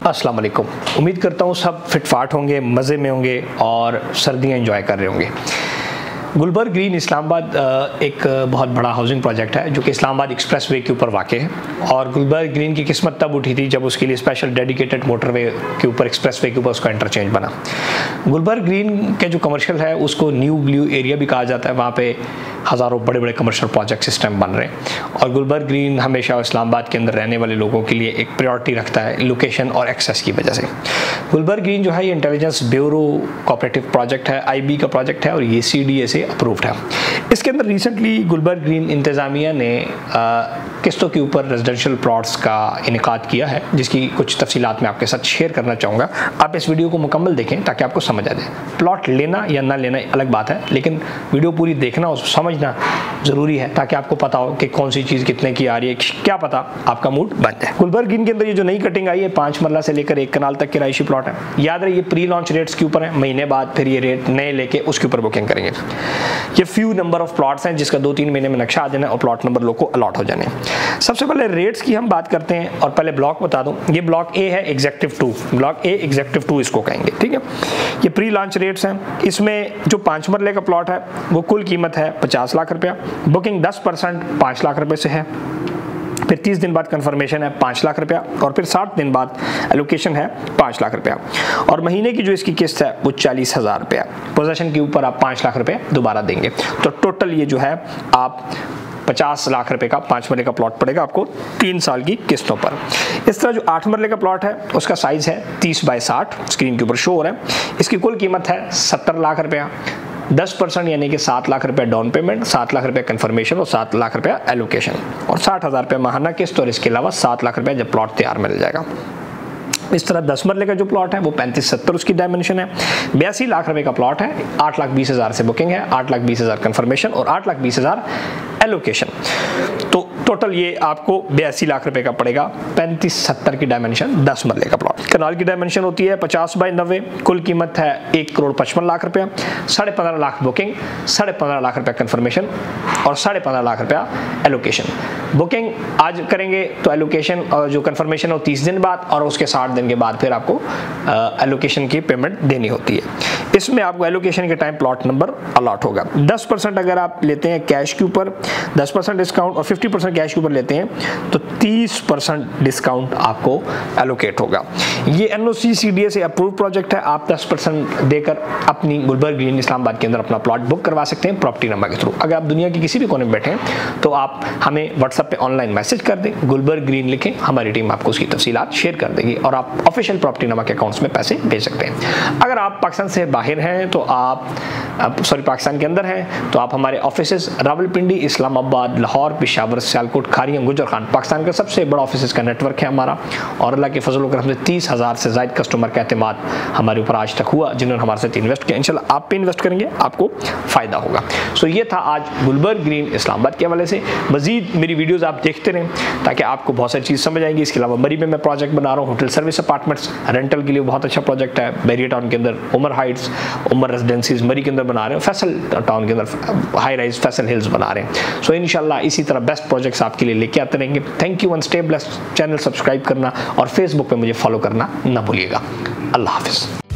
अस्सलाम वालेकुम। उम्मीद करता हूँ सब फिटफाट होंगे, मज़े में होंगे और सर्दियाँ एंजॉय कर रहे होंगे। गुलबर्ग ग्रीन इस्लामाबाद एक बहुत बड़ा हाउसिंग प्रोजेक्ट है जो कि इस्लामाबाद एक्सप्रेसवे के ऊपर वाक़ है। और गुलबर्ग ग्रीन की किस्मत तब उठी थी जब उसके लिए स्पेशल डेडिकेटेड मोटरवे के ऊपर, एक्सप्रेसवे के ऊपर उसका इंटरचेंज बना। गुलबर्ग ग्रीन के जो कमर्शियल है उसको न्यू ब्लू एरिया भी कहा जाता है। वहाँ पे हज़ारों बड़े बड़े कमर्शियल प्रोजेक्ट सिस्टम बन रहे हैं और गुलबर्ग ग्रीन हमेशा इस्लामाबाद के अंदर रहने वाले लोगों के लिए एक प्रायोरिटी रखता है लोकेशन और एक्सेस की वजह से। गुलबर्ग ग्रीन जो है ये इंटेलिजेंस ब्यूरो कोऑपरेटिव प्रोजेक्ट है, IB का प्रोजेक्ट है और ये CDA से अप्रूव्ड है। इसके अंदर रिसेंटली गुलबर्ग ग्रीन इंतज़ामिया ने किस्तों के ऊपर रेजिडेंशियल प्लॉट्स का इनेकाद किया है, जिसकी कुछ तफसीलात मैं आपके साथ शेयर करना चाहूँगा। आप इस वीडियो को मुकम्मल देखें ताकि आपको समझ आ जाए। प्लॉट लेना या ना लेना अलग बात है, लेकिन वीडियो पूरी देखना और समझना ज़रूरी है ताकि आपको पता हो कि कौन सी चीज़ कितने की आ रही है, क्या पता आपका मूड बन जाए। गुलबर्ग ग्रीन के अंदर ये जो नई कटिंग आई है 5 मरला से लेकर 1 कनाल तक के रिहायशी प्लॉट है। याद रहे ये प्री लॉन्च रेट्स के ऊपर है, महीने बाद फिर ये रेट नए लेके उसके ऊपर बुकिंग करेंगे। ये फ्यू नंबर ऑफ प्लॉट्स हैं जिसका 2-3 महीने में नक्शा आ जाना और प्लॉट नंबर लोग को अलॉट हो जाने। सबसे पहले रेट्स की हम बात करते हैं और पहले ब्लॉक बता दूं। ये ब्लॉक ए है एग्जेक्टिव 2, ब्लॉक ए एग्जेक्टिव 2 इसको कहेंगे, ठीक है। ये प्री लॉन्च रेट्स हैं। इसमें जो 5 मरले का प्लॉट है वो कुल कीमत है 50 लाख रुपया। बुकिंग 10% 5 लाख रुपए से है। फिर 30 दिन बाद कंफर्मेशन है 5 लाख रुपया और फिर 60 दिन बाद एलोकेशन है 5 लाख रुपया और महीने की जो इसकी किस्त है वो 40,000 रुपया। पोजेशन के ऊपर आप 5 लाख रुपए दोबारा देंगे। तो टोटल ये जो है आप 50 लाख रुपए का 5 मरले का प्लॉट पड़ेगा आपको 3 साल की किस्तों पर। इस तरह जो 8 मरले का प्लॉट है उसका साइज है 30 बाय 60, स्क्रीन के ऊपर शो हो रहा है। इसकी कुल कीमत है 70 लाख रुपया। 10% यानी कि 7 लाख रुपया डाउन पेमेंट, 7 लाख रुपया कंफर्मेशन और 7 लाख रुपया एलोकेशन और 60,000 रुपया माहाना किस्त और इसके अलावा 7 लाख रुपया जब प्लॉट तैयार मिल जाएगा। इस तरह 10 मरले का जो प्लॉट है वो 35-70 उसकी डायमेंशन है। 82 लाख रुपए का प्लॉट है। 8,20,000 से बुकिंग है, 8,20,000 कंफर्मेशन और 8,20,000 एलोकेशन। तो टोटल ये आपको 82 लाख रुपए का पड़ेगा। 35-70 की डायमेंशन 10 मरले का प्लॉट। कनाल की डायमेंशन होती है 50 बाय 90। कुल कीमत है 1,55 लाख रुपया। 15.5 लाख बुकिंग, 15.5 लाख रुपया कंफर्मेशन और 15.5 लाख रुपया एलोकेशन। बुकिंग आज करेंगे तो एलोकेशन और जो कंफर्मेशन हो 30 दिन बाद और उसके 60 दिन के बाद फिर आपको एलोकेशन की पेमेंट देनी होती है। इसमें आपको एलोकेशन के टाइम प्लॉट नंबर अलॉट होगा। 10% अगर आप लेते हैं कैश के ऊपर 10% डिस्काउंट और 50% कैश के ऊपर लेते हैं तो 30% डिस्काउंट आपको एलोकेट होगा। ये NOC CDA से अप्रूव प्रोजेक्ट है। आप 10% देकर अपनी गुलबर्ग ग्रीन इस्लामाबाद के अंदर अपना प्लॉट बुक करवा सकते हैं प्रॉपर्टी नंबर के थ्रू। अगर आप दुनिया के किसी भी कोने में बैठे हैं तो आप हमें व्हाट्सएप पे ऑनलाइन मैसेज कर दें, गुलबर्ग ग्रीन लिखें, हमारी टीम आपको उसकी तफसीलात शेयर कर देगी और आप ऑफिशियल प्रॉपर्टी नंबर के अकाउंट्स में पैसे भेज सकते हैं। अगर आप पाकिस्तान से बाहर हैं तो पाकिस्तान के अंदर हैं तो आप हमारे ऑफिसेज रावलपिंडी, इस्लामाबाद, लाहौर, पेशावर, सियालकोट, खारियम, गुजर खान, पाकिस्तान का सबसे बड़ा ऑफिसेज का नेटवर्क है हमारा और अल्लाह के फजल करम से 30,000 से ज़ायद कस्टमर का एतमाद हमारे ऊपर आज तक हुआ जिन्होंने हमारे साथ इन्वेस्ट किया। इंशाल्लाह आप पे इन्वेस्ट करेंगे आपको फ़ायदा होगा। सो ये था आज गुलबर्ग ग्रीन इस्लामाबाद के हवाले से। मजीद मेरी वीडियोज़ आप देखते रहें ताकि आपको बहुत सारी चीज़ समझ आएंगी। इसके अलावा मरी में मैं प्रोजेक्ट बना रहा हूँ, होटल सर्विस अपार्टमेंट्स रेंटल के लिए बहुत अच्छा प्रोजेक्ट है। बैरियर टाउन के अंदर उमर हाइट्स, उमर रेजिडेंसीज मरी के अंदर बना रहे हैं। फैसल टाउन के अंदर हाई राइज फैसल हिल्स बना रहे हैं। सो इंशाल्लाह इसी तरह बेस्ट प्रोजेक्ट्स आपके लिए लेके आते रहेंगे। Thank you and stay blessed. Channel subscribe करना और फेसबुक पे मुझे फॉलो करना ना भूलिएगा। अल्लाह हाफिज़।